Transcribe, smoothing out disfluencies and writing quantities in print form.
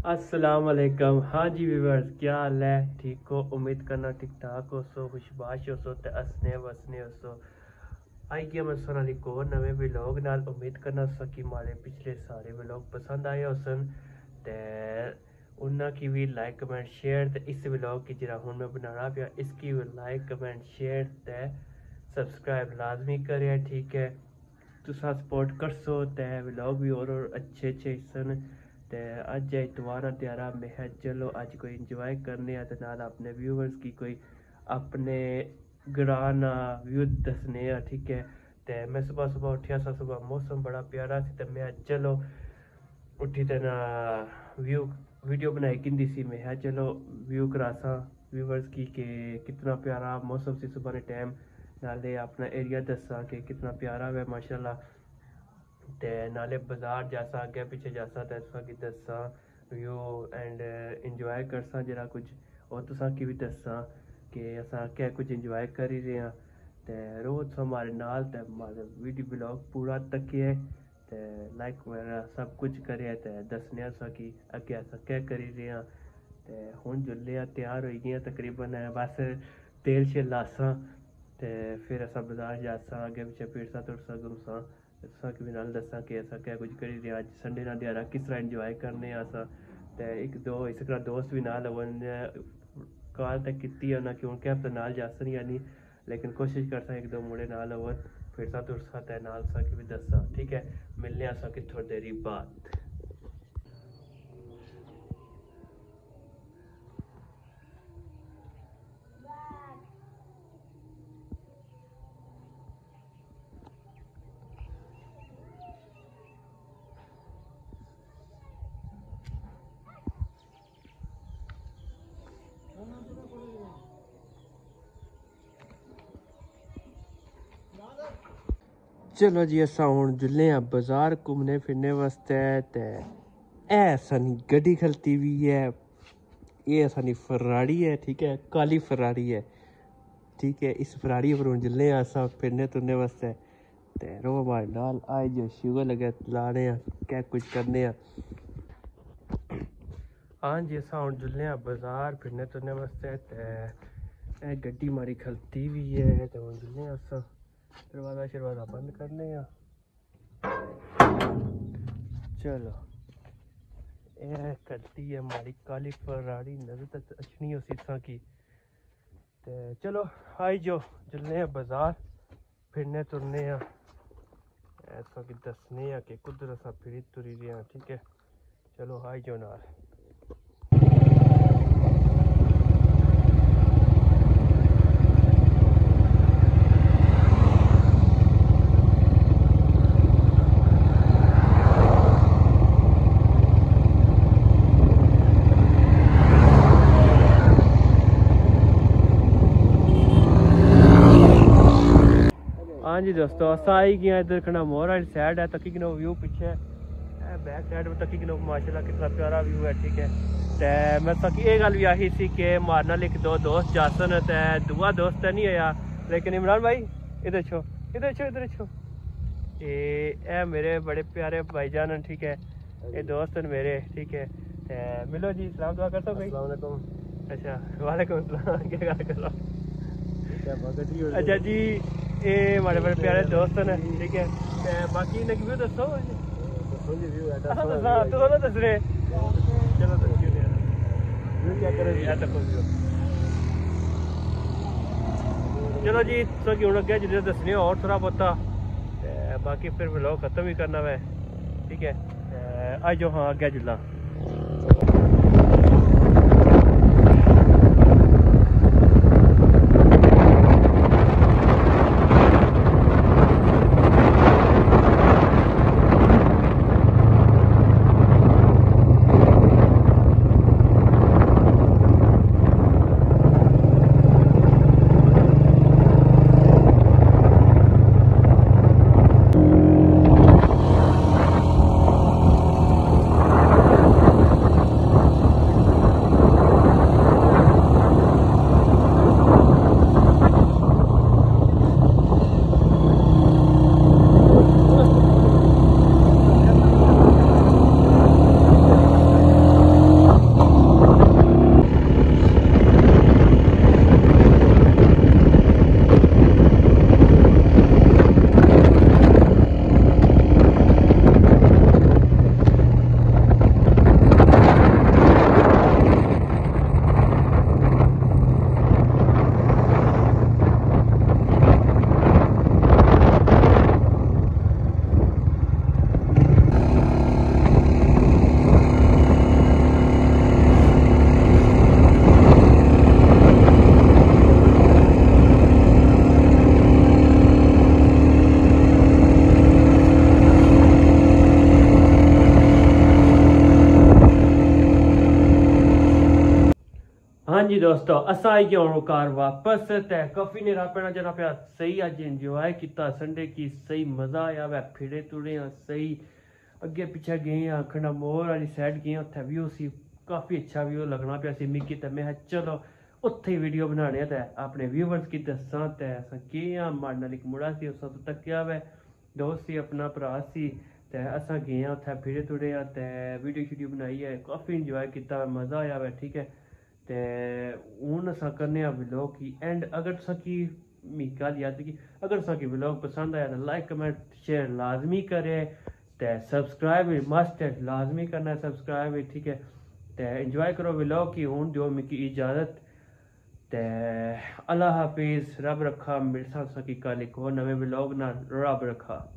अस्सलाम वालेकुम। हाँ जी व्यूअर्स, क्या हाल है? ठीक हो? उम्मीद करना ठीक ठाक हो सो, खुशबाश हो सो ते हसने वसने हो सो। आई गया मैं सोना एक और नवे व्लॉग नाल। उम्मीद करना सा कि मारे पिछले सारे व्लॉग पसंद आए होसन ते उन्ना की भी लाइक कमेंट शेयर ते इस व्लॉग की जरा हुन मैं बनाना पिया इसकी भी लाइक कमेंट शेयर ते सब्सक्राइब लाजमी करें। ठीक है, तुसा सपोर्ट करसो ते व्लॉग भी और अच्छे हिस्सन ते अज इतवार त्यारा मैं है चलो अज कोई इंजॉय करने ते नाल अपने व्यूअर्स की कोई अपने ग्राना व्यू दसने। ठीक है, ते मैं सुबह सुबह उठिया सा, सुबह मौसम बड़ा प्यारा सी ते मैं चलो उठी ते ना व्यू वीडियो बनाई किंदी सी। मैं चलो व्यू करासा व्यूअर्स की के कितना प्यारा मौसम सी सुबह ने टाइम, नाले अपना एरिया दसा कि कितना प्यारा है माशाल्लाह। ते नाले बाजार जासा अगे पीछे जासा ते तुसा की दसा व्यू एंड इंजॉय करसा जरा कुछ और तुसा की भी दसा कि असा क्या कुछ इंजॉय करी रहे हैं। ते रोज हमारे नाल ते हमारे वीडियो ब्लॉग पूरा तकिए ते लाइक वगैरह सब कुछ करे ते दसने असा कि अगे असा क्या करी रहे हैं। ते हुन जुल्ले तैयार हो गए तकरीबन बस तेल शेल लासा ते फिर असा बाजार जासा अगे पीछे फिरसा तुरसा घूमसा तुसा की भी नाल दसा कि असा क्या कुछ करी रहे अज संडे ना दिहाड़ा किस तरह इंजॉय करने असा। ते एक दो इस तरह दोस्त भी नाल होवन कॉल तक की उन्हें क्यों क्या पता नाल जासन या नहीं, लेकिन कोशिश करसा एक दो मुड़े नाल होवन फिरसा तुरसा ते नाल सा की भी दसा। ठीक है, मिलने असा कि थोड़ी देरी बाद। चलो जी असा हूँ जुल्ले बाजार घूमने फिरने वास्ते ते सानी गड्डी खलती हुई है, ये सानी फराड़ी है। ठीक है, काली फराड़ी है। ठीक है, इस फराड़ी पर हूँ जुल्ले असा फिरने तुरने वास्ते ते रो हमारे नाल आए जो शुगर लगे लाने क्या कुछ करने। हाँ जी असा हूँ जुल्ले बाजार फिरने तुरने वास्ते ते गड्डी मारी खलती हुई है तो हूँ जुल्ले असा दरवाजा बंद करने। चलो यह करती है हमारी काली फरारी नजर तक अच्छी हो सीसा की। ते चलो आई जो चलने बाजार फिरने तुरने ऐसा कि दसने कि कुदर असा फिरी तुरी रहे। ठीक है, चलो आई जो नाल। हाँ जी दोस्तों असा आई गया इधर खड़ा मोर वाली साइड है तकी किनो व्यू पीछे बैक साइड में तकी किनो माशाल्लाह कितना प्यारा व्यू है। ठीक है, ते मैं तकी ये गल भी आही सी कि मारना लिख दो दोस्त जासन ते दुआ दोस्त नहीं आया, लेकिन इमरान भाई इधर छो इधर छो इधर छो ये मेरे बड़े प्यारे भाईजान। ठीक है, ये दोस्त हैं मेरे। ठीक है, ते मिलो जी सलाम दुआ कर सो भाई। अस्सलाम वालेकुम। अच्छा वालेकुम सलाम, क्या गल कर रहा। अच्छा जी ये हमारे बड़े प्यारे दोस्त हैं। ठीक है, बाकी इन्हें व्यू दसो तो दस रहे। चलो क्या करें चलो जी तो कि हूँ अगे जिस दसने और थोड़ा बहुता बाकी फिर व्लॉग खत्म ही करना वै। ठीक है, आज जो हाँ अगे जुला। हाँ जी दोस्तों, असा आई गया हूँ कार वापस। ते काफी नेरा पैना जना पे सही अज इंजॉय किया संडे की, सही मजा आया वै, फिरे तुरे सही अगे पिछे गए आखना मोर वाली साइड गए, उत्थे व्यू सी काफ़ी अच्छा व्यू लगना पाया सी मिगी। ते मैं चलो उत्थे ही वीडियो बनाने ते अपने व्यूवर्स की दसा। ते असां गए माड़े नाल इक मुड़ा सी, उस तो तक्या वै दोस्त सी अपना भरा सी। ते असां गए उत्थे फिरे तुरे ते वीडियो शीडियो बनाई है, काफ़ी इंजॉय किया, मज़ा आया वै। ठीक है, ते हूँ असां करने व्लॉग की एंड। अगर तुसां मी गल याद कि अगर तुसां व्लॉग पसंद आया तो लाइक कमेंट शेयर लाजमी करे, ते सब्सक्राइब मस्ट है, लाजमी करना है सब्सक्राइब। ठीक है, ते इंजॉय करो व्लॉग की। हूँ दो मिगी इजाज़त, ते अल्लाह हाफिज़, रब रखा। मिलसा तुसां की कल एक होर नवे व्लॉग नाल, रब रखा।